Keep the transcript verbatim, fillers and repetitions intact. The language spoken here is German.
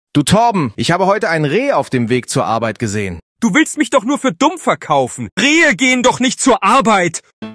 Du Torben, ich habe heute ein Reh auf dem Weg zur Arbeit gesehen. Du willst mich doch nur für dumm verkaufen. Rehe gehen doch nicht zur Arbeit.